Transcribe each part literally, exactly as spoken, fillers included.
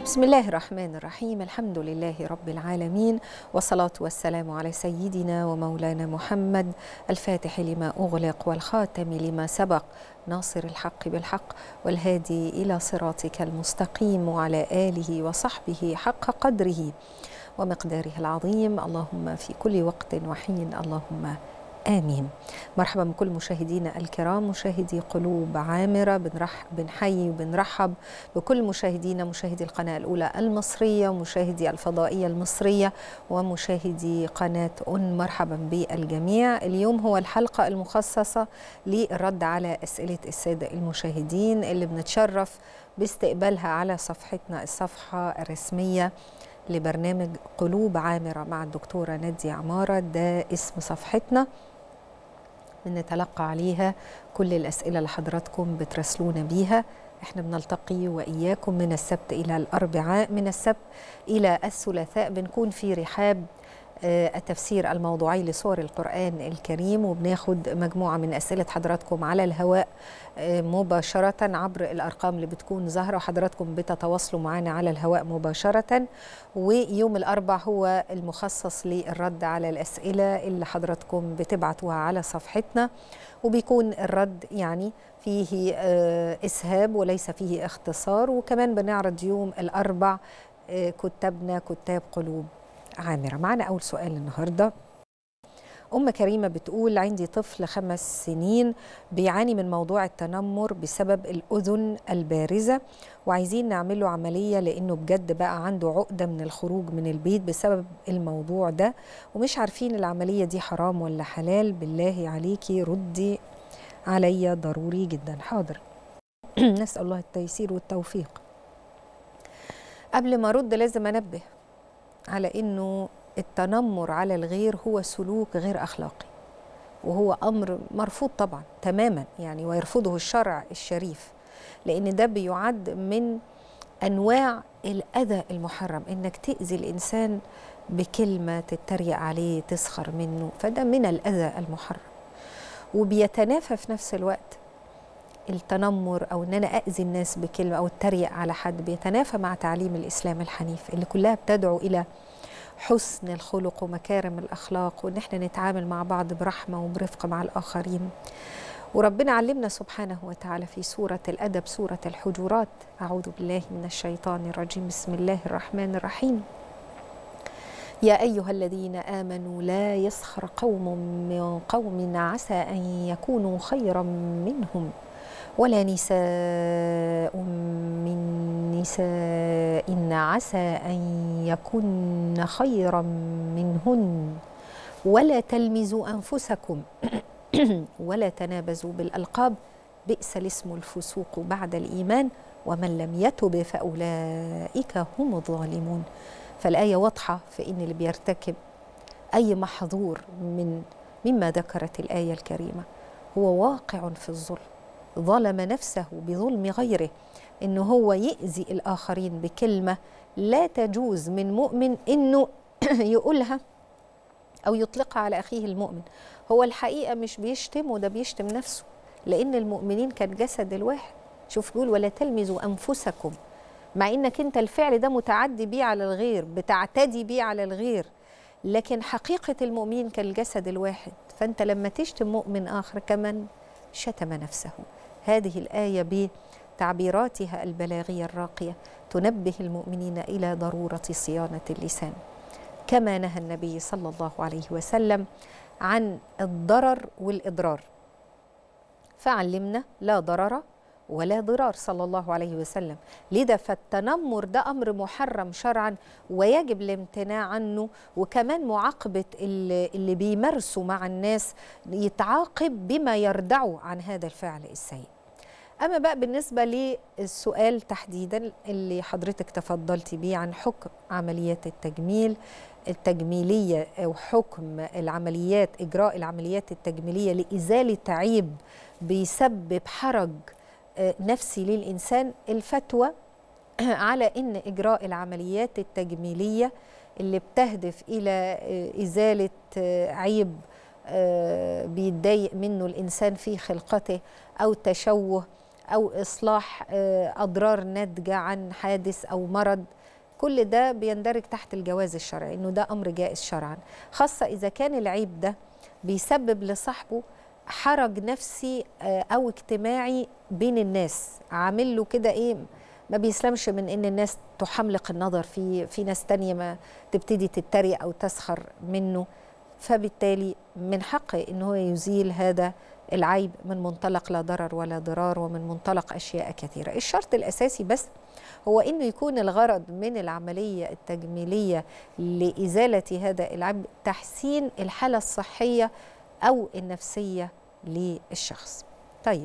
بسم الله الرحمن الرحيم. الحمد لله رب العالمين، والصلاة والسلام على سيدنا ومولانا محمد الفاتح لما أغلق والخاتم لما سبق، ناصر الحق بالحق والهادي إلى صراطك المستقيم، وعلى آله وصحبه حق قدره ومقداره العظيم. اللهم في كل وقت وحين اللهم آمين. مرحبا بكل مشاهدينا الكرام، مشاهدي قلوب عامرة. بنرح بنحيي وبنرحب بكل مشاهدينا مشاهدي القناة الأولى المصرية ومشاهدي الفضائية المصرية ومشاهدي قناة أون. مرحبا بالجميع. اليوم هو الحلقة المخصصة للرد على أسئلة السادة المشاهدين اللي بنتشرف باستقبالها على صفحتنا، الصفحة الرسمية لبرنامج قلوب عامرة مع الدكتورة نادية عمارة. ده اسم صفحتنا، بنتلقى عليها كل الأسئلة اللي حضراتكم بتراسلونا بيها. احنا بنلتقي وإياكم من السبت إلى الأربعاء، من السبت إلى الثلاثاء بنكون في رحاب التفسير الموضوعي لسور القرآن الكريم، وبناخد مجموعة من أسئلة حضراتكم على الهواء مباشرة عبر الأرقام اللي بتكون ظاهرة، وحضراتكم بتتواصلوا معنا على الهواء مباشرة. ويوم الأربع هو المخصص للرد على الأسئلة اللي حضراتكم بتبعتوها على صفحتنا، وبيكون الرد يعني فيه إسهاب وليس فيه اختصار. وكمان بنعرض يوم الأربع كتابنا كتاب قلوب عامرة. معنا أول سؤال النهاردة. أم كريمة بتقول: عندي طفل خمس سنين بيعاني من موضوع التنمر بسبب الأذن البارزة، وعايزين نعمل له عملية لأنه بجد بقى عنده عقدة من الخروج من البيت بسبب الموضوع ده، ومش عارفين العملية دي حرام ولا حلال. بالله عليكي ردي عليا ضروري جدا. حاضر. نسأل الله التيسير والتوفيق. قبل ما أرد لازم أنبه على إنه التنمر على الغير هو سلوك غير أخلاقي، وهو أمر مرفوض طبعا تماما يعني، ويرفضه الشرع الشريف، لأن ده بيعد من أنواع الأذى المحرم، إنك تأذي الإنسان بكلمة، تتريق عليه، تسخر منه، فده من الأذى المحرم. وبيتنافى في نفس الوقت التنمر أو إن أنا أذي الناس بكلمة أو التريق على حد، بيتنافى مع تعليم الإسلام الحنيف اللي كلها بتدعو إلى حسن الخلق ومكارم الأخلاق، وإن احنا نتعامل مع بعض برحمة وبرفق مع الآخرين. وربنا علمنا سبحانه وتعالى في سورة الأدب، سورة الحجرات: أعوذ بالله من الشيطان الرجيم، بسم الله الرحمن الرحيم. يا أيها الذين آمنوا لا يسخر قوم من قوم عسى أن يكونوا خيرا منهم ولا نساء من نساء عسى أن يكن خيرا منهن ولا تلمزوا أنفسكم ولا تنابزوا بالألقاب بئس الاسم الفسوق بعد الإيمان ومن لم يتب فأولئك هم الظالمون. فالآية واضحة في إن اللي بيرتكب أي محظور من مما ذكرت الآية الكريمة هو واقع في الظلم، ظلم نفسه بظلم غيره، إنه هو يأذي الآخرين بكلمة لا تجوز من مؤمن إنه يقولها أو يطلقها على أخيه المؤمن. هو الحقيقة مش بيشتم، وده بيشتم نفسه، لأن المؤمنين كالجسد الواحد. شوف بيقول: ولا تلمزوا أنفسكم، مع إنك أنت الفعل ده متعدي بيه على الغير، بتعتدي بيه على الغير، لكن حقيقة المؤمنين كالجسد الواحد. فأنت لما تشتم مؤمن آخر كمان شتم نفسه. هذه الآية بتعبيراتها البلاغية الراقية تنبه المؤمنين إلى ضرورة صيانة اللسان، كما نهى النبي صلى الله عليه وسلم عن الضرر والإضرار، فعلمنا لا ضرر ولا ضرار صلى الله عليه وسلم. لذا فالتنمر ده أمر محرم شرعا ويجب الامتناع عنه، وكمان معاقبة اللي, اللي بيمارسوا مع الناس يتعاقب بما يردعوا عن هذا الفعل السيء. أما بقى بالنسبة للسؤال تحديدا اللي حضرتك تفضلتي بيه عن حكم عمليات التجميل التجميلية أو حكم العمليات، إجراء العمليات التجميلية لإزالة عيب بيسبب حرج نفسي للإنسان، الفتوى على إن إجراء العمليات التجميلية اللي بتهدف إلى إزالة عيب بيتضايق منه الإنسان في خلقته أو تشوه أو إصلاح أضرار ناتجة عن حادث أو مرض، كل ده بيندرج تحت الجواز الشرعي، إنه ده أمر جائز شرعا، خاصة إذا كان العيب ده بيسبب لصاحبه حرج نفسي أو اجتماعي بين الناس، عامل له كده إيه، ما بيسلمش من إن الناس تحملق النظر فيه، في ناس تانية ما تبتدي تتريق أو تسخر منه، فبالتالي من حقه إن هو يزيل هذا العيب من منطلق لا ضرر ولا ضرار، ومن منطلق أشياء كثيرة. الشرط الأساسي بس هو إنه يكون الغرض من العملية التجميلية لإزالة هذا العيب تحسين الحالة الصحية أو النفسية للشخص. طيب،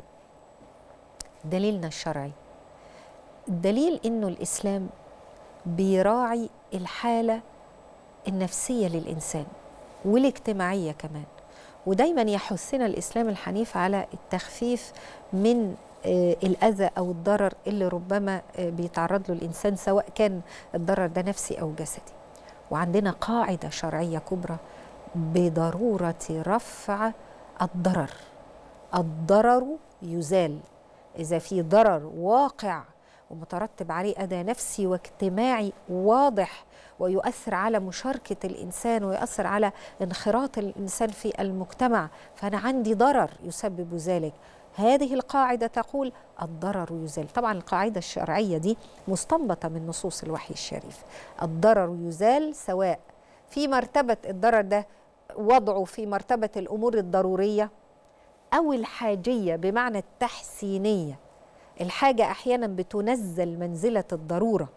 دليلنا الشرعي، الدليل إنه الإسلام بيراعي الحالة النفسية للإنسان والاجتماعية كمان، ودايما يحثنا الإسلام الحنيف على التخفيف من الأذى أو الضرر اللي ربما بيتعرض له الإنسان، سواء كان الضرر ده نفسي أو جسدي. وعندنا قاعدة شرعية كبرى بضرورة رفع الضرر. الضرر يزال، إذا في ضرر واقع ومترتب عليه أذى نفسي واجتماعي واضح ويؤثر على مشاركة الإنسان ويؤثر على انخراط الإنسان في المجتمع، فأنا عندي ضرر يسبب ذلك، هذه القاعدة تقول الضرر يزال. طبعا القاعدة الشرعية دي مستنبطة من نصوص الوحي الشريف. الضرر يزال سواء في مرتبة الضرر ده وضعه في مرتبة الأمور الضرورية أو الحاجية بمعنى التحسينية. الحاجة أحيانا بتنزل منزلة الضرورة،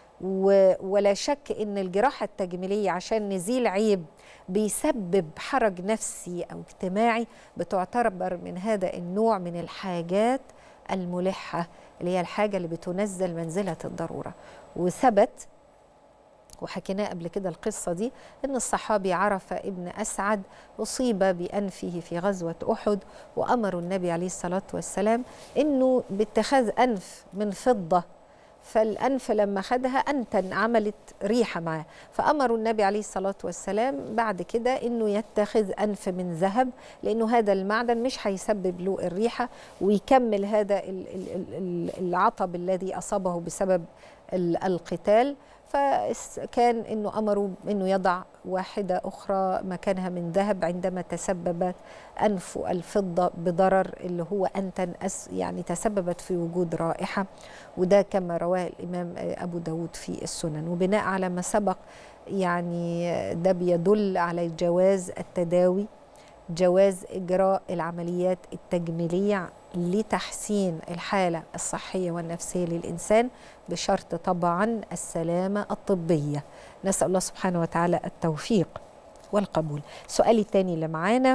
ولا شك إن الجراحة التجميلية عشان نزيل عيب بيسبب حرج نفسي أو اجتماعي بتعتبر من هذا النوع من الحاجات الملحة، اللي هي الحاجة اللي بتنزل منزلة الضرورة. وثبت وحكيناه قبل كده القصة دي، إن الصحابي عرفة ابن أسعد أصيب بأنفه في غزوة أحد، وأمروا النبي عليه الصلاة والسلام إنه باتخاذ أنف من فضة، فالأنف لما خدها أنتن عملت ريحة معاه، فأمروا النبي عليه الصلاة والسلام بعد كده إنه يتخذ أنف من ذهب، لأنه هذا المعدن مش هيسبب له الريحة ويكمل هذا العطب الذي أصابه بسبب القتال. فكان إنه أمروا إنه يضع واحدة أخرى مكانها من ذهب عندما تسببت أنف الفضة بضرر اللي هو أنتن يعني تسببت في وجود رائحة، وده كما رواه الإمام أبو داود في السنن. وبناء على ما سبق يعني ده بيدل على جواز التداوي، جواز إجراء العمليات التجميلية لتحسين الحالة الصحية والنفسية للإنسان، بشرط طبعا السلامة الطبية. نسأل الله سبحانه وتعالى التوفيق والقبول. سؤالي الثاني اللي معانا: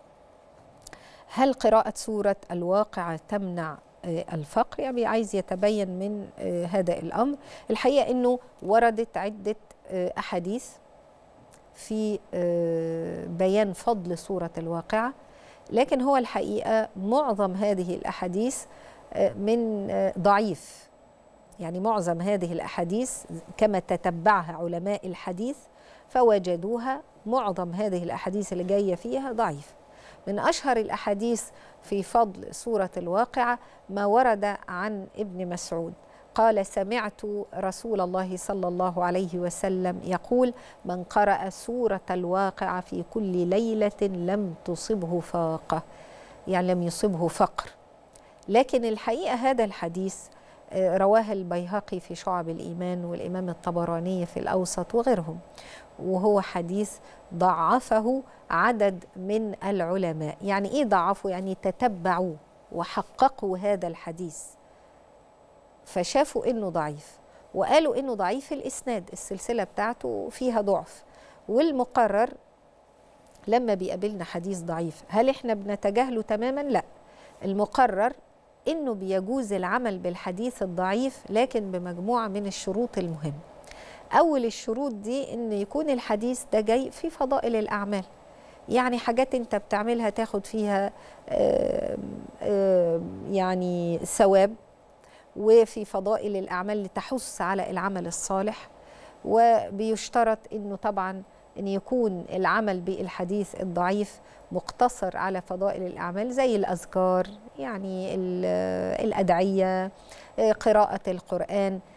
هل قراءة سورة الواقعة تمنع الفقر؟ يعني عايز يتبين من هذا الأمر. الحقيقة أنه وردت عدة أحاديث في بيان فضل سورة الواقعة، لكن هو الحقيقة معظم هذه الأحاديث من ضعيف، يعني معظم هذه الأحاديث كما تتبعها علماء الحديث فوجدوها معظم هذه الأحاديث اللي جاية فيها ضعيف. من أشهر الأحاديث في فضل سورة الواقعة ما ورد عن ابن مسعود قال: سمعت رسول الله صلى الله عليه وسلم يقول: من قرأ سورة الواقعة في كل ليلة لم تصبه فاقة، يعني لم يصبه فقر. لكن الحقيقة هذا الحديث رواه البيهقي في شعب الإيمان والإمام الطبراني في الأوسط وغيرهم، وهو حديث ضعفه عدد من العلماء. يعني إيه ضعفوا؟ يعني تتبعوا وحققوا هذا الحديث فشافوا إنه ضعيف، وقالوا إنه ضعيف الإسناد، السلسلة بتاعته فيها ضعف. والمقرر لما بيقابلنا حديث ضعيف هل إحنا بنتجاهله تماما؟ لا، المقرر إنه بيجوز العمل بالحديث الضعيف لكن بمجموعة من الشروط المهمة. أول الشروط دي إن يكون الحديث ده جاي في فضائل الأعمال، يعني حاجات أنت بتعملها تاخد فيها آآ آآ يعني ثواب، وفي فضائل الأعمال لتحث على العمل الصالح. وبيشترط إنه طبعا أن يكون العمل بالحديث الضعيف مقتصر على فضائل الأعمال زي الأذكار، يعني الأدعية، قراءة القرآن،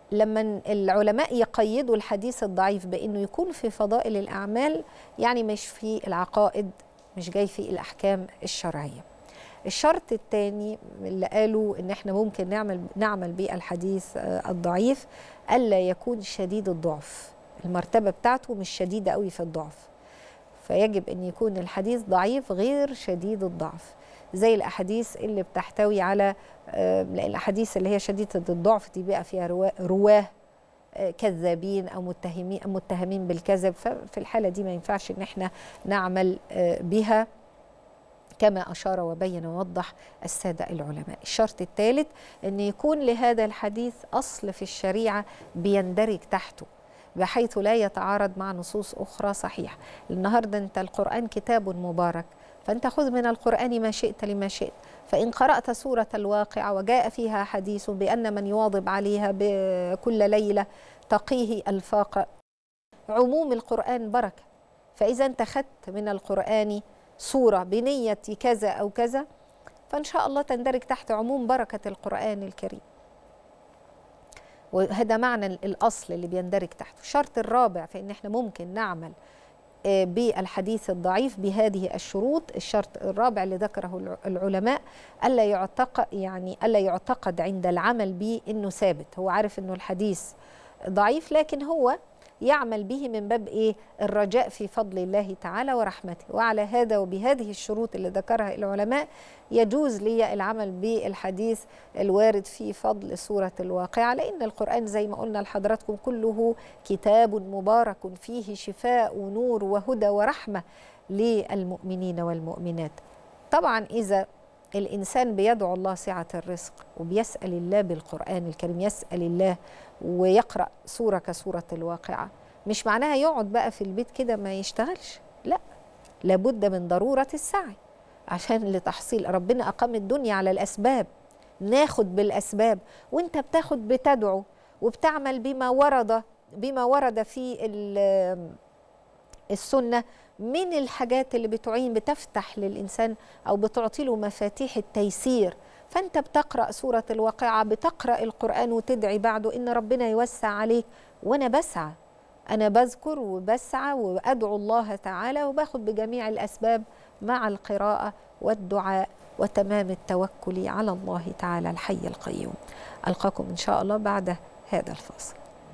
لما العلماء يقيدوا الحديث الضعيف بأنه يكون في فضائل الأعمال، يعني مش في العقائد، مش جاي في الأحكام الشرعية. الشرط الثاني اللي قالوا إن احنا ممكن نعمل نعمل بيه الحديث الضعيف، ألا يكون شديد الضعف، المرتبة بتاعته مش شديدة قوي في الضعف، فيجب أن يكون الحديث ضعيف غير شديد الضعف، زي الأحاديث اللي بتحتوي على الأحاديث اللي هي شديدة الضعف دي بقى فيها رواه كذابين أو متهمين أو متهمين بالكذب، ففي الحالة دي ما ينفعش إن احنا نعمل بها كما أشار وبين ووضح السادة العلماء. الشرط الثالث أن يكون لهذا الحديث أصل في الشريعة بيندرج تحته بحيث لا يتعارض مع نصوص أخرى صحيحة. النهاردة أنت القرآن كتاب مبارك، فأنت خذ من القرآن ما شئت لما شئت، فإن قرأت سورة الواقعة وجاء فيها حديث بأن من يواظب عليها بكل ليلة تقيه الفاق، عموم القرآن بركة، فإذا أنت خدت من القرآن سورة بنية كذا أو كذا فإن شاء الله تندرج تحت عموم بركة القرآن الكريم، وهذا معنى الأصل اللي بيندرج تحته. الشرط الرابع في إن احنا ممكن نعمل بالحديث الضعيف بهذه الشروط. الشرط الرابع اللي ذكره العلماء ألا يعتقد يعني ألا يعتقد عند العمل به إنه ثابت، هو عارف إنه الحديث ضعيف لكن هو يعمل به من باب إيه؟ الرجاء في فضل الله تعالى ورحمته. وعلى هذا وبهذه الشروط اللي ذكرها العلماء يجوز لي العمل بالحديث الوارد في فضل سورة الواقعة، لأن القرآن زي ما قلنا لحضراتكم كله كتاب مبارك فيه شفاء ونور وهدى ورحمة للمؤمنين والمؤمنات. طبعا إذا الإنسان بيدعو الله سعة الرزق وبيسأل الله بالقرآن الكريم، يسأل الله ويقرأ سورة كسورة الواقعة، مش معناها يقعد بقى في البيت كده ما يشتغلش، لا، لابد من ضرورة السعي عشان لتحصيل. ربنا أقام الدنيا على الأسباب، ناخد بالأسباب، وانت بتاخد بتدعو وبتعمل بما ورد بما ورد في السنة من الحاجات اللي بتعين بتفتح للإنسان أو بتعطي له مفاتيح التيسير. فأنت بتقرأ سورة الواقعة، بتقرأ القرآن وتدعي بعده إن ربنا يوسع عليك، وأنا بسعى، أنا بذكر وبسعى وأدعو الله تعالى وباخد بجميع الأسباب مع القراءة والدعاء وتمام التوكل على الله تعالى الحي القيوم. ألقاكم إن شاء الله بعد هذا الفاصل.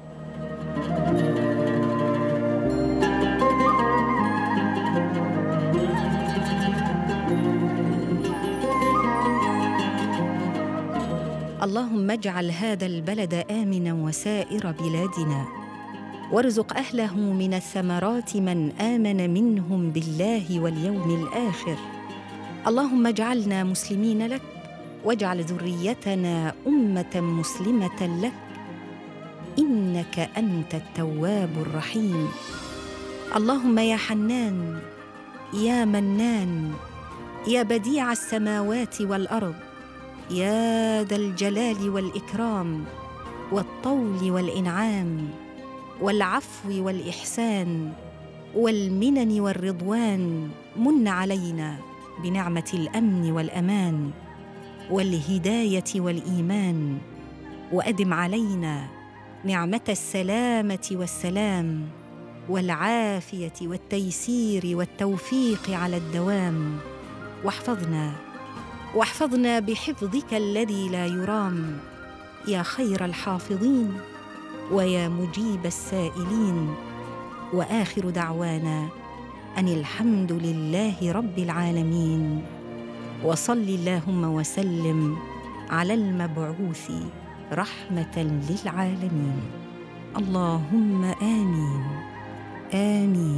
اللهم اجعل هذا البلد آمنا وسائر بلادنا، وارزق أهله من الثمرات من آمن منهم بالله واليوم الآخر. اللهم اجعلنا مسلمين لك، واجعل ذريتنا أمة مسلمة لك، إنك أنت التواب الرحيم. اللهم يا حنان يا منان يا بديع السماوات والأرض، يا ذا الجلال والإكرام والطول والإنعام والعفو والإحسان والمنن والرضوان، من علينا بنعمة الأمن والأمان والهداية والإيمان، وأدم علينا نعمة السلامة والسلام والعافية والتيسير والتوفيق على الدوام. واحفظنا واحفظنا بحفظك الذي لا يرام، يا خير الحافظين ويا مجيب السائلين. وآخر دعوانا أن الحمد لله رب العالمين، وصل اللهم وسلم على المبعوث رحمة للعالمين. اللهم آمين آمين.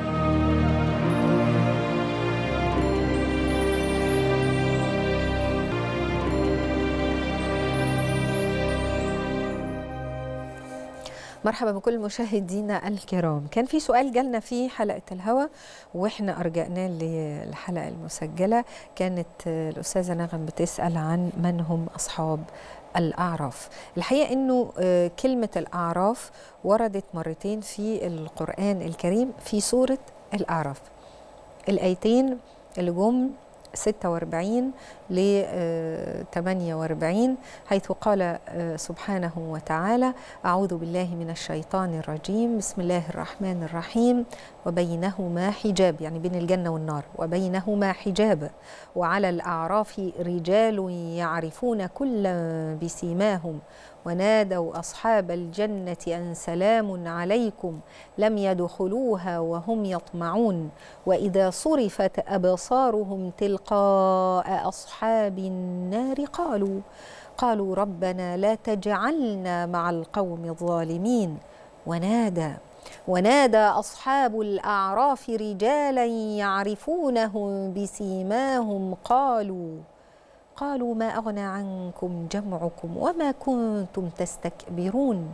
مرحبا بكل مشاهدينا الكرام. كان في سؤال جالنا في حلقة الهوى واحنا أرجعناه للحلقة المسجلة، كانت الأستاذة نغم بتسأل عن من هم أصحاب الأعراف. الحقيقة أنه كلمة الأعراف وردت مرتين في القرآن الكريم في سورة الأعراف. الآيتين اللي جم ستة وأربعين ل ثمانية وأربعين، حيث قال سبحانه وتعالى: أعوذ بالله من الشيطان الرجيم، بسم الله الرحمن الرحيم، وبينهما حجاب، يعني بين الجنة والنار، وبينهما حجاب، وعلى الأعراف رجال يعرفون كلا بسيماهم، ونادوا أصحاب الجنة أن سلام عليكم لم يدخلوها وهم يطمعون، وإذا صرفت أبصارهم تلقاء أصحاب النار قالوا قالوا ربنا لا تجعلنا مع القوم الظالمين. ونادى ونادى أصحاب الأعراف رجالا يعرفونهم بسيماهم قالوا قالوا ما أغنى عنكم جمعكم وما كنتم تستكبرون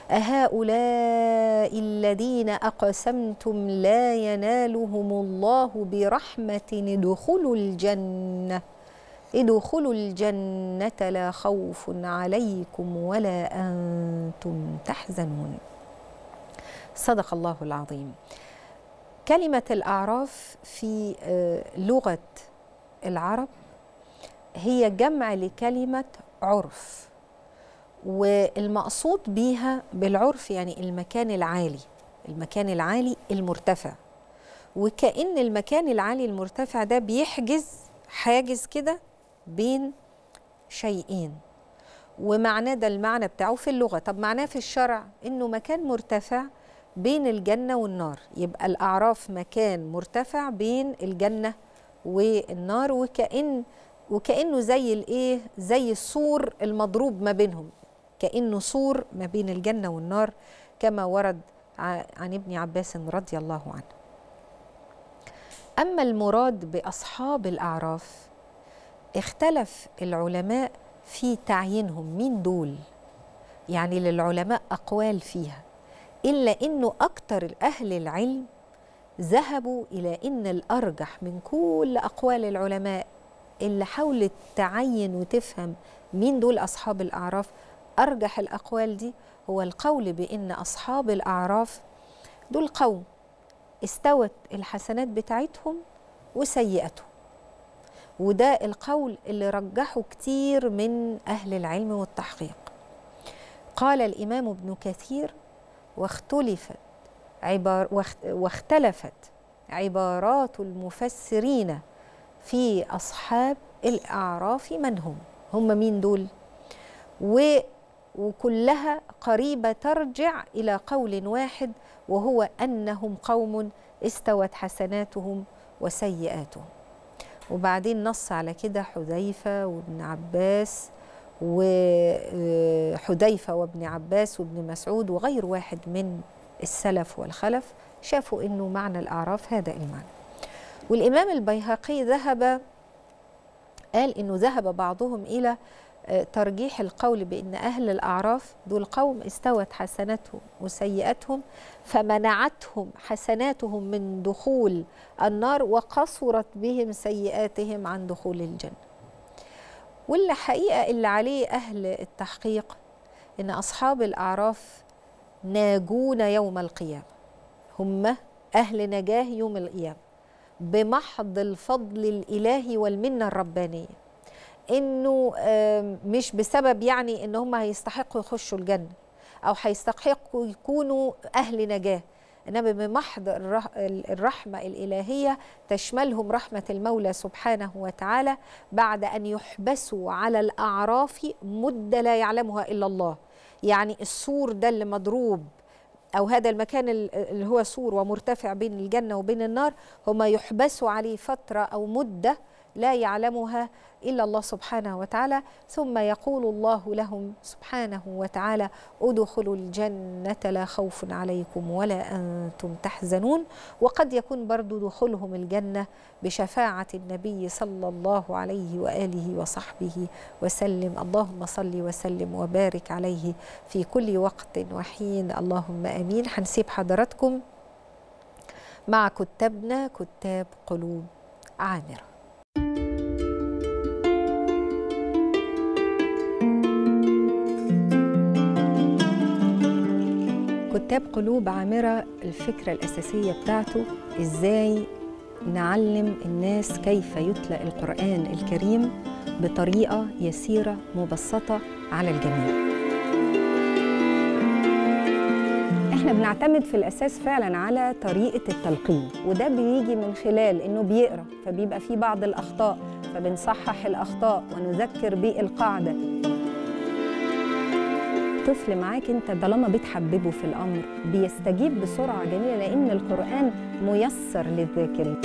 أهؤلاء الذين أقسمتم لا ينالهم الله برحمة ادخلوا الجنة ادخلوا الجنة لا خوف عليكم ولا أنتم تحزنون. صدق الله العظيم. كلمة الأعراف في لغة العرب هي جمع لكلمة عرف، والمقصود بيها بالعرف يعني المكان العالي، المكان العالي المرتفع، وكأن المكان العالي المرتفع ده بيحجز حاجز كده بين شيئين، ومعناه ده المعنى بتاعه في اللغة. طب معناه في الشرع إنه مكان مرتفع بين الجنة والنار، يبقى الأعراف مكان مرتفع بين الجنة والنار، وكأن وكأنه زي الايه زي السور المضروب ما بينهم، كأنه سور ما بين الجنة والنار، كما ورد عن ابن عباس رضي الله عنه. أما المراد بأصحاب الأعراف اختلف العلماء في تعيينهم مين دول، يعني للعلماء أقوال فيها، إلا إنه أكتر أهل العلم ذهبوا إلى إن الأرجح من كل أقوال العلماء اللي حاولت تعين وتفهم مين دول أصحاب الأعراف، أرجح الأقوال دي هو القول بأن أصحاب الأعراف دول قوم استوت الحسنات بتاعتهم وسيئتهم، وده القول اللي رجحه كتير من أهل العلم والتحقيق. قال الإمام ابن كثير: واختلفت عبار واختلفت عبارات المفسرين في أصحاب الأعراف من هم هم مين دول، و وكلها قريبة ترجع إلى قول واحد، وهو أنهم قوم استوت حسناتهم وسيئاتهم. وبعدين نص على كده حذيفة وابن عباس وحذيفة وابن عباس وابن مسعود وغير واحد من السلف والخلف، شافوا إنه معنى الأعراف هذا المعنى. والإمام البيهقي ذهب قال إنه ذهب بعضهم إلى ترجيح القول بأن أهل الأعراف دول قوم استوت حسناتهم وسيئاتهم، فمنعتهم حسناتهم من دخول النار وقصرت بهم سيئاتهم عن دخول الجنة. واللي حقيقة اللي عليه أهل التحقيق إن أصحاب الأعراف ناجون يوم القيامة، هم أهل نجاه يوم القيامة بمحض الفضل الإلهي والمنة الربانية، إنه مش بسبب يعني إن هم هيستحقوا يخشوا الجنة أو هيستحقوا يكونوا أهل نجاة، إنما بمحض الرحمة الإلهية تشملهم رحمة المولى سبحانه وتعالى بعد أن يحبسوا على الأعراف مدة لا يعلمها إلا الله. يعني السور ده اللي مضروب أو هذا المكان اللي هو سور ومرتفع بين الجنة وبين النار، هم يحبسوا عليه فترة أو مدة لا يعلمها إلا الله سبحانه وتعالى، ثم يقول الله لهم سبحانه وتعالى: ادخلوا الجنة لا خوف عليكم ولا أنتم تحزنون. وقد يكون برضو دخولهم الجنة بشفاعة النبي صلى الله عليه وآله وصحبه وسلم. اللهم صل وسلم وبارك عليه في كل وقت وحين، اللهم آمين. هنسيب حضراتكم مع كتابنا كتاب قلوب عامرة. كتاب قلوب عامرة الفكرة الأساسية بتاعته إزاي نعلم الناس كيف يتلى القرآن الكريم بطريقة يسيرة مبسطة على الجميع. احنا بنعتمد في الأساس فعلا على طريقة التلقين، وده بيجي من خلال إنه بيقرأ فبيبقى فيه بعض الأخطاء، فبنصحح الأخطاء ونذكر بالقاعدة. طفل معاك انت طالما بتحببه في الامر بيستجيب بسرعه جميله، لان القران ميسر للذاكرين.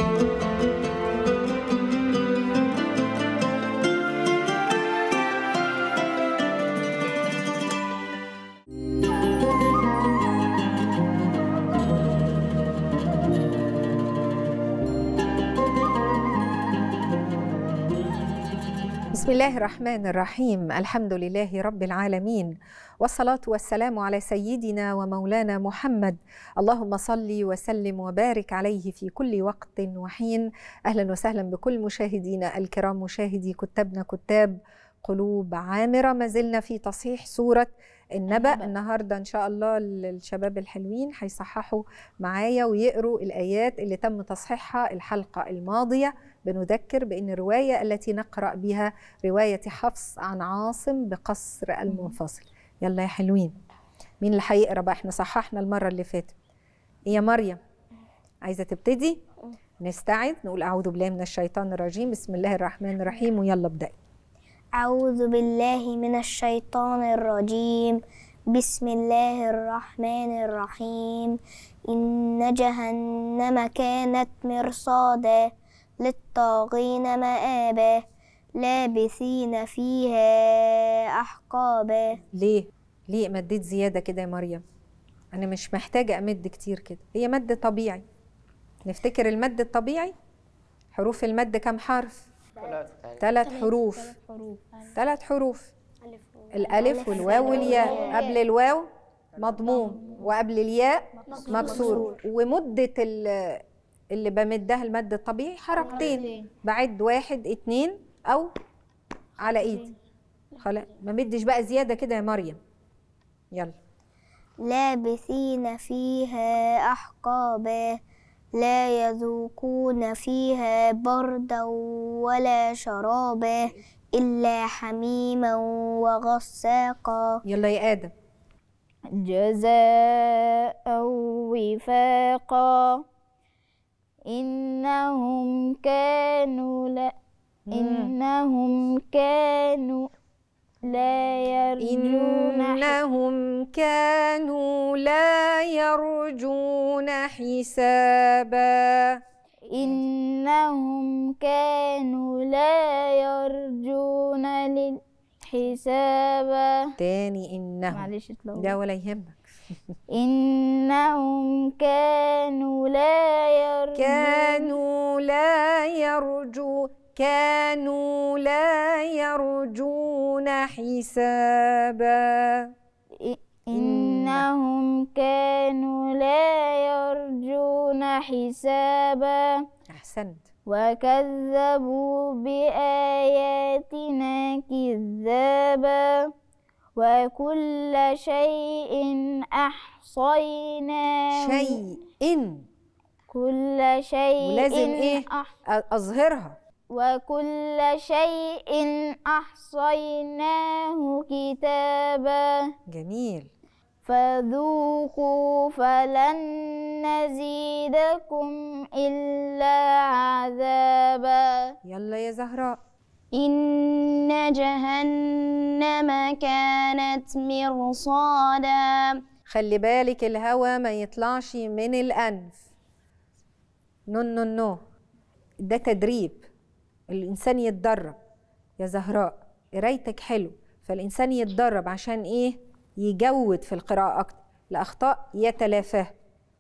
بسم الله الرحمن الرحيم، الحمد لله رب العالمين، والصلاة والسلام على سيدنا ومولانا محمد. اللهم صل وسلم وبارك عليه في كل وقت وحين. أهلا وسهلا بكل مشاهدينا الكرام، مشاهدي كتابنا كتاب قلوب عامرة. ما زلنا في تصحيح سورة النبأ. النهاردة إن شاء الله الشباب الحلوين هيصححوا معايا ويقروا الآيات اللي تم تصحيحها الحلقة الماضية. بنذكر بأن الرواية التي نقرأ بها رواية حفص عن عاصم بقصر المنفصل. يلا يا حلوين، مين اللي هيقرأ بقى؟ احنا صححنا المرة اللي فاتت. يا مريم عايزة تبتدي؟ نستعد نقول أعوذ بالله من الشيطان الرجيم، بسم الله الرحمن الرحيم، ويلا ابدأي. أعوذ بالله من الشيطان الرجيم، بسم الله الرحمن الرحيم. إن جهنم كانت مرصادا للطاغين مآبا لابثين فيها أحقابا. ليه؟ ليه مديت زيادة كده يا مريم؟ أنا مش محتاجة أمد كتير كده، هي مد طبيعي. نفتكر المد الطبيعي، حروف المد كم حرف؟ ثلاث حروف. ثلاث حروف، الألف والواو والياء. قبل الواو مضموم وقبل الياء مكسور، ومدة اللي بمدها المد الطبيعي حركتين، بعد واحد اتنين أو على إيدي. خلاص ما مدش بقى زيادة كده يا مريم. يلا. لابثين فيها أحقابا لا يذوقون فيها بردا ولا شرابا إلا حميما وغساقا. يلا يا آدم. جزاء وفاقا إنهم كانوا لا إنهم كانوا لا يرجون إنهم كانوا لا يرجون حسابا. إنهم كانوا لا يرجون حسابا. تاني إنهم، معلش لا ولا يهمك. إنهم كانوا لا يرجون كانوا لا يرجون كانوا لا يرجون حسابا. إنهم كانوا لا يرجون حسابا. أحسنت. وكذبوا بآياتنا كذابا وكل شيء أحصيناه. شيء كل شيء ولازم إيه؟ أظهرها. وكل شيء أحصيناه كتابا. جميل. فذوقوا فلن نزيدكم إلا عذابا. يلا يا زهراء. إن جهنم كانت مرصادا. خلي بالك الهواء ما يطلعش من الأنف. نو نو نو، ده تدريب، الإنسان يتدرب. يا زهراء قرايتك حلو، فالإنسان يتدرب عشان إيه؟ يجود في القراءة أكتر، الأخطاء يتلافاها.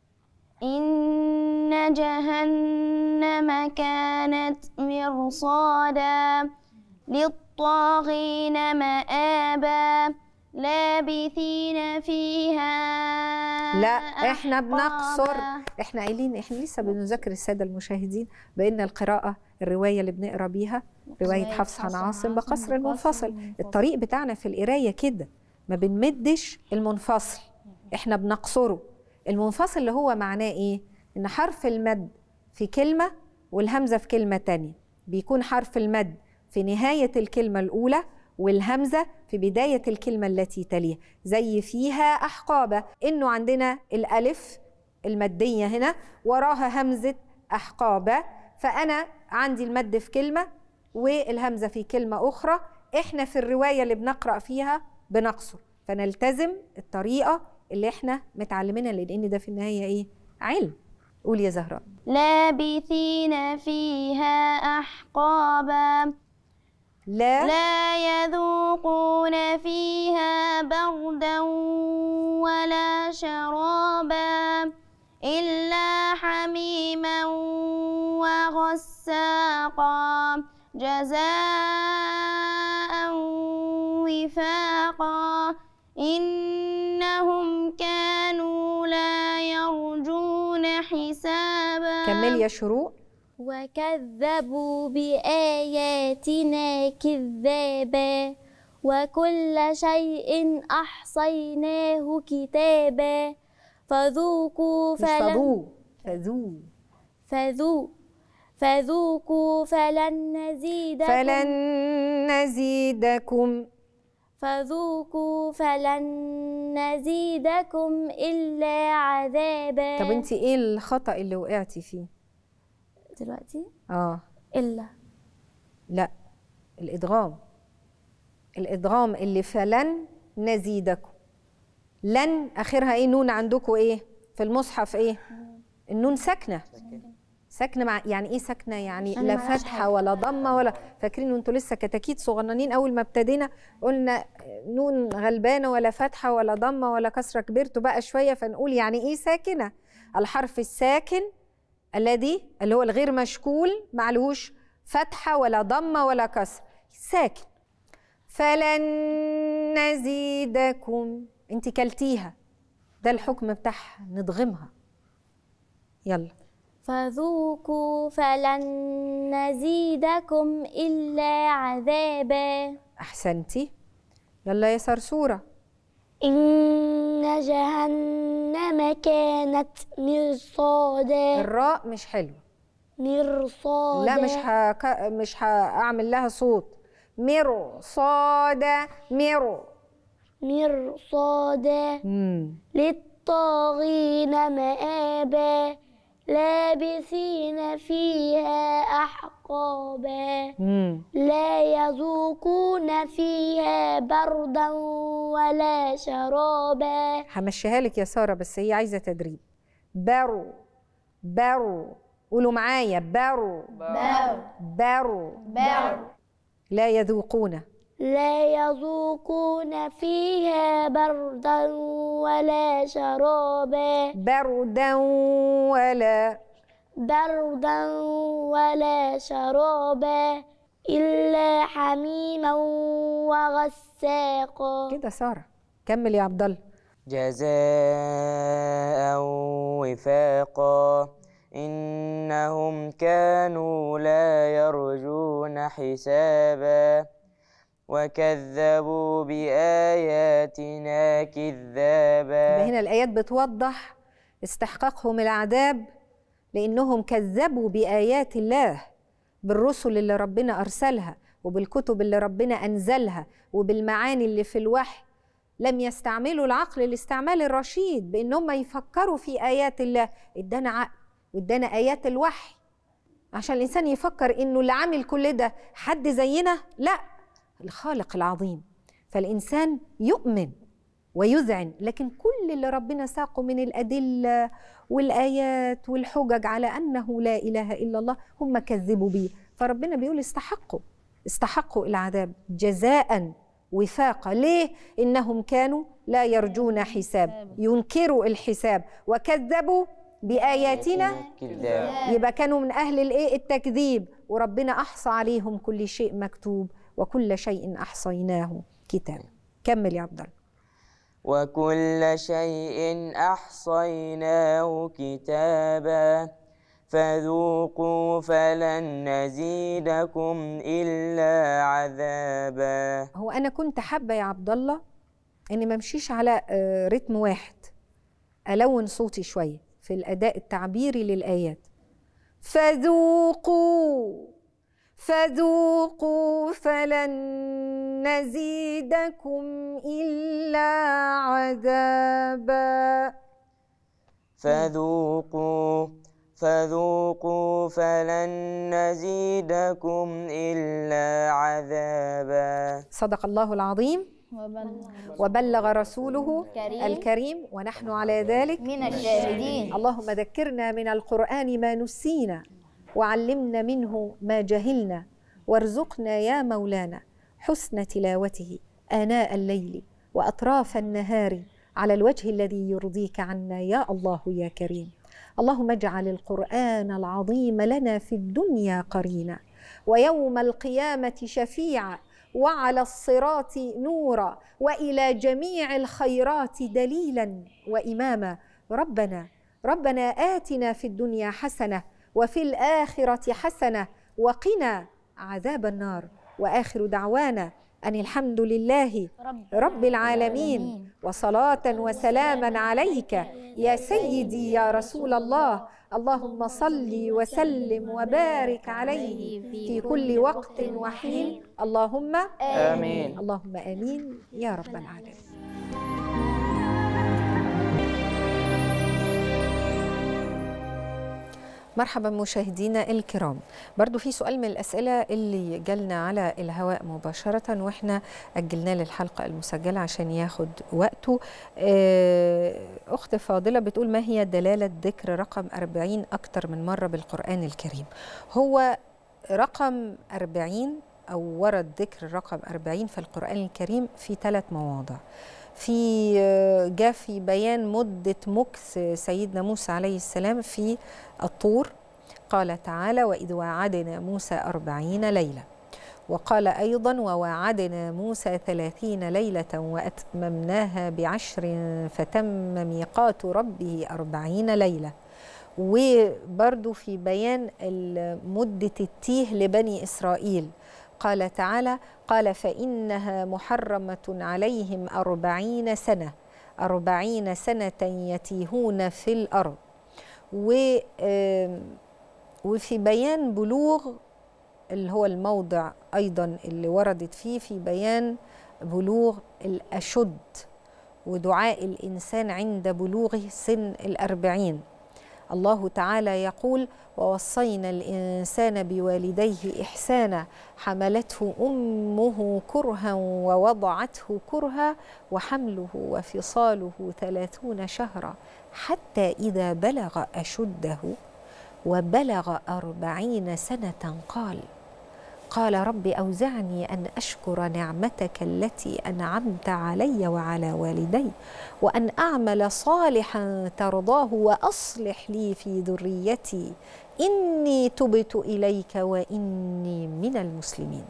إن جهنم كانت مرصادا للطاغين مآبا لابثين فيها. لا احنا بنقصر، احنا قايلين، احنا لسه بنذكر الساده المشاهدين بان القراءه الروايه اللي بنقرا بيها روايه حفص عن عاصم بقصر المنفصل. الطريق بتاعنا في القرايه كده، ما بنمدش المنفصل، احنا بنقصره. المنفصل اللي هو معناه ايه؟ ان حرف المد في كلمه والهمزة في كلمة تانية، بيكون حرف المد في نهاية الكلمة الأولى والهمزة في بداية الكلمة التي تليها، زي فيها أحقابة، إنه عندنا الألف المادية هنا وراها همزة أحقابة، فأنا عندي المد في كلمة والهمزة في كلمة أخرى. إحنا في الرواية اللي بنقرأ فيها بنقصر، فنلتزم الطريقة اللي إحنا متعلمينها، لأن ده في النهاية إيه؟ علم. قول يا زهراء. لابثين فيها أحقابا لا لا يذوقون فيها بردا ولا شرابا إلا حميما وغساقا جزاء وفاقا إنهم كانوا لا يرجون حسابا. كمل يا شروق. وكذبوا بآياتنا كذابا وكل شيء أحصيناه كتابا فذوقوا فلن فذو فذو فذو فذوقوا فلن نزيدكم فلن نزيدكم فذوقوا فلن نزيدكم إلا عذابا. طب انت ايه الخطأ اللي وقعتي فيه دلوقتي؟ اه إلا لا، الإدغام. الإدغام اللي فلن نزيدكم، لن آخرها ايه؟ نون. عندكم ايه في المصحف؟ ايه النون؟ ساكنة. ساكنة مع يعني ايه ساكنة؟ يعني لا فتحة ولا ضمة ولا. فاكرين وانتوا لسه كتاكيت صغننين اول ما ابتدينا قلنا نون غلبانة ولا فتحة ولا ضمة ولا كسرة. كبرتوا بقى شوية فنقول يعني ايه ساكنة. الحرف الساكن الذي اللي هو الغير مشكول معلوش فتحة ولا ضمة ولا كسر، ساكن. فلن نزيدكم، انت كلتيها، ده الحكم بتاعها، نضغمها. يلا. فذوقوا فلن نزيدكم إلا عذابا. أحسنتي. يلا يا صرصورة. إن جهنم كانت مرصادا. الراء مش حلو. مرصادا. لا مش هك... مش هعمل لها صوت. مرصادا. مرو مرصادا. مم. للطاغين مآبا لابثين فيها أحقابا مم. لا يذوقون فيها بردا ولا شرابا. همشيها لك يا سارة بس هي عايزة تدريب. برو برو، قولوا معايا. برو برو برو برو. لا يذوقون لا يذوقون فيها بردا ولا شرابا. بردا ولا بردا ولا شرابا إلا حميما وغساقا. كده سارة. كمل يا عبد الله. جزاء وفاقا إنهم كانوا لا يرجون حسابا وكذبوا بآياتنا كذابا. هنا الآيات بتوضح استحقاقهم العذاب لأنهم كذبوا بآيات الله، بالرسل اللي ربنا أرسلها وبالكتب اللي ربنا أنزلها وبالمعاني اللي في الوحي. لم يستعملوا العقل الاستعمال الرشيد بأنهم يفكروا في آيات الله. ادانا عقل وادانا آيات الوحي عشان الإنسان يفكر إنه اللي عامل كل ده حد زينا، لا، الخالق العظيم. فالإنسان يؤمن ويذعن، لكن كل اللي ربنا ساقه من الأدلة والآيات والحجج على أنه لا إله إلا الله هم كذبوا به. فربنا بيقول استحقوا استحقوا العذاب جزاء وفاقا. ليه؟ إنهم كانوا لا يرجون حساب، ينكروا الحساب وكذبوا بآياتنا كذاب. يبقى كانوا من أهل الإيه؟ التكذيب، وربنا أحصى عليهم كل شيء مكتوب وكل شيء أحصيناه كتاب. كمل يا عبد الله. وكل شيء أحصيناه كتابا فذوقوا فلن نزيدكم إلا عذابا. هو أنا كنت حابة يا عبد الله إني ما امشيش على رتم واحد، ألون صوتي شوية في الأداء التعبيري للآيات. فذوقوا فذوقوا فلن نزيدكم إلا عذابا. فذوقوا فذوقوا فلن نزيدكم إلا عذابا. صدق الله العظيم وبلغ رسوله الكريم, الكريم ونحن على ذلك من الشاهدين. اللهم ذكرنا من القرآن ما نسينا وعلمنا منه ما جهلنا وارزقنا يا مولانا حسن تلاوته آناء الليل وأطراف النهار على الوجه الذي يرضيك عنا يا الله يا كريم. اللهم اجعل القرآن العظيم لنا في الدنيا قرينا ويوم القيامة شفيعا وعلى الصراط نورا وإلى جميع الخيرات دليلا وإماما. ربنا ربنا آتنا في الدنيا حسنة وفي الآخرة حسنة وقنا عذاب النار. وآخر دعوانا أن الحمد لله رب العالمين وصلاة وسلاما عليك يا سيدي يا رسول الله. اللهم صل وسلم وبارك عليه في كل وقت وحين. اللهم آمين. اللهم آمين يا رب العالمين. مرحبا مشاهدينا الكرام. برضو في سؤال من الأسئلة اللي جالنا على الهواء مباشرة وإحنا أجلناه للحلقة المسجلة عشان ياخد وقته. أخت فاضلة بتقول ما هي دلالة ذكر رقم أربعين أكتر من مرة بالقرآن الكريم؟ هو رقم أربعين أو ورد ذكر رقم أربعين في القرآن الكريم في ثلاث مواضع. في جاء في بيان مدة مكث سيدنا موسى عليه السلام في الطور، قال تعالى وإذ واعدنا موسى أربعين ليلة، وقال أيضا وواعدنا موسى ثلاثين ليلة وأتممناها بعشر فتم ميقات ربه أربعين ليلة. وبرضو في بيان مدة التيه لبني إسرائيل قال تعالى قال فإنها محرمة عليهم أربعين سنة أربعين سنة يتيهون في الأرض. وفي بيان بلوغ اللي هو الموضع أيضا اللي وردت فيه في بيان بلوغ الأشد ودعاء الإنسان عند بلوغه سن الأربعين. الله تعالى يقول ووصينا الإنسان بوالديه إحسانا حملته أمه كرها ووضعته كرها وحمله وفصاله ثلاثون شهرا حتى إذا بلغ أشده وبلغ أربعين سنة قال قال رب أوزعني أن أشكر نعمتك التي أنعمت علي وعلى والدي وأن أعمل صالحا ترضاه وأصلح لي في ذريتي إني تبت إليك وإني من المسلمين.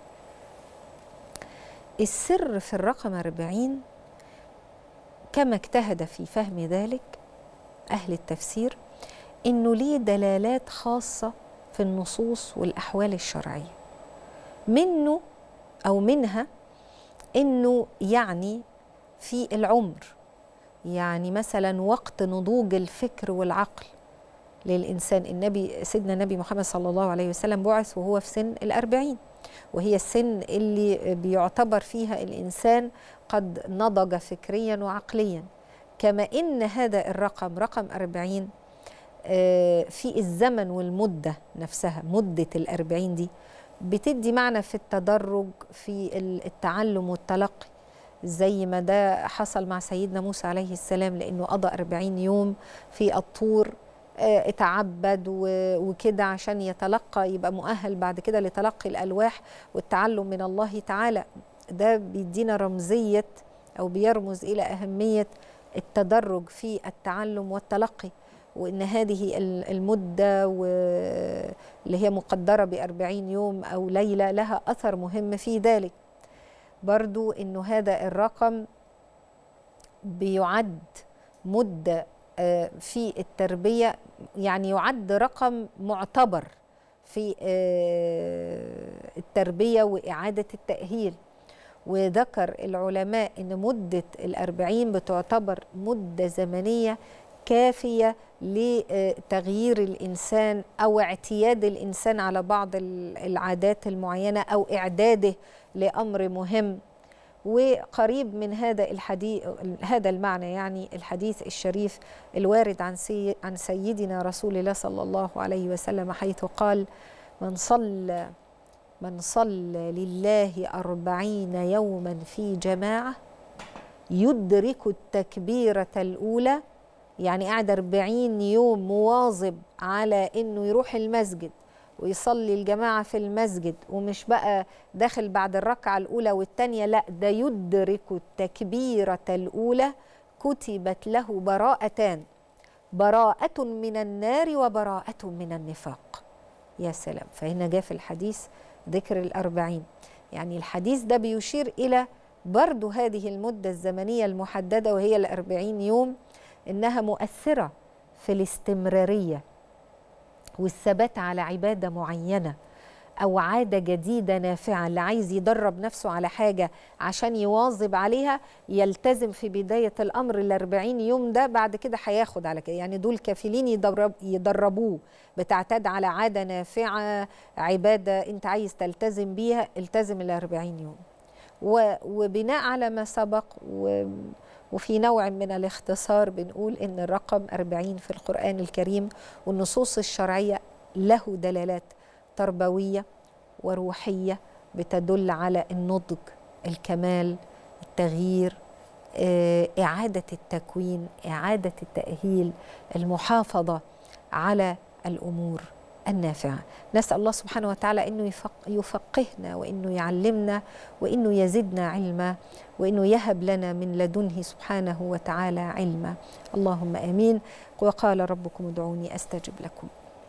السر في الرقم أربعين كما اجتهد في فهم ذلك أهل التفسير إنه ليه دلالات خاصة في النصوص والأحوال الشرعية، منه أو منها إنه يعني في العمر، يعني مثلا وقت نضوج الفكر والعقل للإنسان. النبي سيدنا النبي محمد صلى الله عليه وسلم بعث وهو في سن الأربعين، وهي السن اللي بيعتبر فيها الإنسان قد نضج فكريا وعقليا. كما إن هذا الرقم رقم أربعين في الزمن والمدة نفسها، مدة الأربعين دي بتدي معنى في التدرج في التعلم والتلقي، زي ما ده حصل مع سيدنا موسى عليه السلام لأنه قضى أربعين يوم في الطور اتعبد وكده عشان يتلقى يبقى مؤهل بعد كده لتلقي الألواح والتعلم من الله تعالى. ده بيدينا رمزية أو بيرمز إلى أهمية التدرج في التعلم والتلقي، وإن هذه المدة اللي هي مقدرة بأربعين يوم أو ليلة لها أثر مهم في ذلك. برضو إنه هذا الرقم بيعد مدة في التربية، يعني يعد رقم معتبر في التربية وإعادة التأهيل. وذكر العلماء إن مدة الأربعين بتعتبر مدة زمنية كافية لتغيير الإنسان أو اعتياد الإنسان على بعض العادات المعينة أو إعداده لأمر مهم. وقريب من هذا الحديث هذا المعنى يعني الحديث الشريف الوارد عن سي عن سيدنا رسول الله صلى الله عليه وسلم، حيث قال: من صلى من صلى لله أربعين يوما في جماعة يدرك التكبيرة الأولى، يعني قاعد أربعين يوم مواظب على إنه يروح المسجد ويصلي الجماعة في المسجد، ومش بقى داخل بعد الركعة الأولى والتانية، لا ده يدرك التكبيرة الأولى، كتبت له براءتان: براءة من النار وبراءة من النفاق. يا سلام. فهنا جاء في الحديث ذكر الأربعين، يعني الحديث ده بيشير إلى برضو هذه المدة الزمنية المحددة وهي الأربعين يوم، إنها مؤثرة في الاستمرارية والثبات على عبادة معينة أو عادة جديدة نافعة. اللي عايز يدرب نفسه على حاجة عشان يواظب عليها يلتزم في بداية الأمر الأربعين يوم ده، بعد كده هياخد على كده، يعني دول كافلين يدرب يدربوه. بتعتاد على عادة نافعة، عبادة أنت عايز تلتزم بيها، التزم الأربعين يوم. وبناء على ما سبق وفي نوع من الاختصار بنقول إن الرقم أربعين في القرآن الكريم والنصوص الشرعية له دلالات تربوية وروحية بتدل على النضج، الكمال، التغيير، إعادة التكوين، إعادة التأهيل، المحافظة على الأمور النافعة. نسأل الله سبحانه وتعالى أنه يفقهنا وأنه يعلمنا وأنه يزدنا علما وأنه يهب لنا من لدنه سبحانه وتعالى علما. اللهم آمين. وقال ربكم ادعوني أستجب لكم.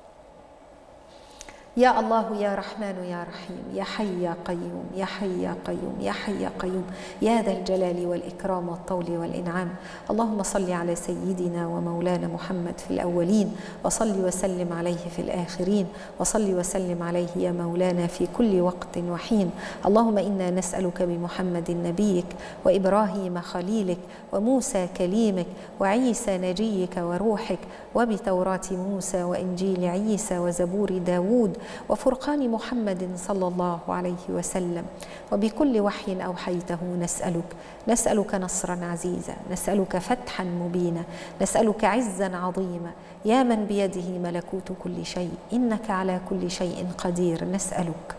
يا الله يا رحمن يا رحيم يا حي يا قيوم يا حي يا قيوم يا حي يا قيوم يا ذا الجلال والإكرام والطول والإنعام. اللهم صل على سيدنا ومولانا محمد في الأولين، وصل وسلم عليه في الآخرين، وصل وسلم عليه يا مولانا في كل وقت وحين. اللهم إنا نسألك بمحمد نبيك وإبراهيم خليلك وموسى كليمك وعيسى نجيك وروحك وبتوراة موسى وإنجيل عيسى وزبور داود وفرقان محمد صلى الله عليه وسلم وبكل وحي أوحيته نسألك نسألك نصرا عزيزا، نسألك فتحا مبينا، نسألك عزا عظيما، يا من بيده ملكوت كل شيء، إنك على كل شيء قدير. نسألك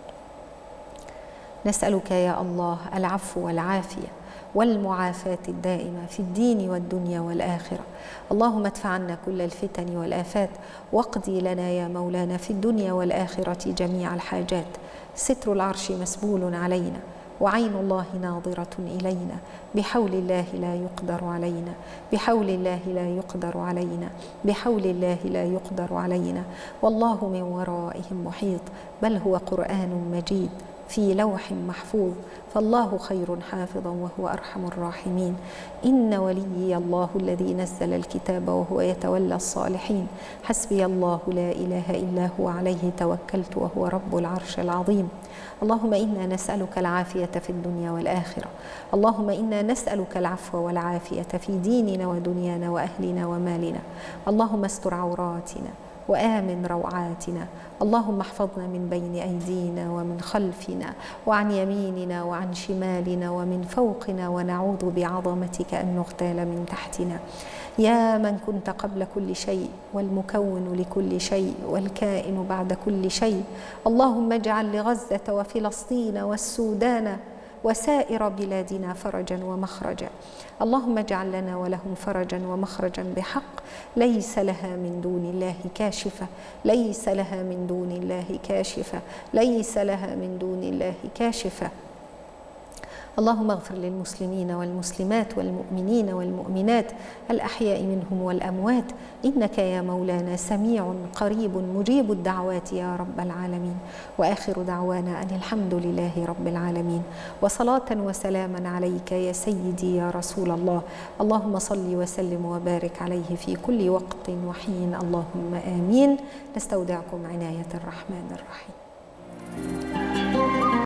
نسألك يا الله العفو والعافية والمعافاة الدائمة في الدين والدنيا والآخرة. اللهم ادفع عنا كل الفتن والآفات، واقضي لنا يا مولانا في الدنيا والآخرة جميع الحاجات. ستر العرش مسبول علينا، وعين الله ناظرة إلينا، بحول الله لا يقدر علينا، بحول الله لا يقدر علينا، بحول الله لا يقدر علينا. والله من ورائهم محيط، بل هو قرآن مجيد في لوح محفوظ، فالله خير حافظا وهو أرحم الراحمين. إن وليي الله الذي نزل الكتاب وهو يتولى الصالحين، حسبي الله لا إله إلا هو عليه توكلت وهو رب العرش العظيم. اللهم إنا نسألك العافية في الدنيا والآخرة. اللهم إنا نسألك العفو والعافية في ديننا ودنيانا وأهلنا ومالنا. اللهم استر عوراتنا وآمن روعاتنا. اللهم احفظنا من بين أيدينا ومن خلفنا وعن يميننا وعن شمالنا ومن فوقنا، ونعوذ بعظمتك أن نغتال من تحتنا. يا من كنت قبل كل شيء والمكون لكل شيء والكائن بعد كل شيء، اللهم اجعل لغزة وفلسطين والسودان وسائر بلادنا فرجا ومخرجا. اللهم اجعل لنا ولهم فرجا ومخرجا بحق، ليس لها من دون الله كاشفة، ليس لها من دون الله كاشفة، ليس لها من دون الله كاشفة. اللهم اغفر للمسلمين والمسلمات والمؤمنين والمؤمنات الأحياء منهم والأموات، إنك يا مولانا سميع قريب مجيب الدعوات يا رب العالمين. وآخر دعوانا أن الحمد لله رب العالمين، وصلاة وسلاما عليك يا سيدي يا رسول الله. اللهم صل وسلم وبارك عليه في كل وقت وحين. اللهم آمين. نستودعكم عناية الرحمن الرحيم.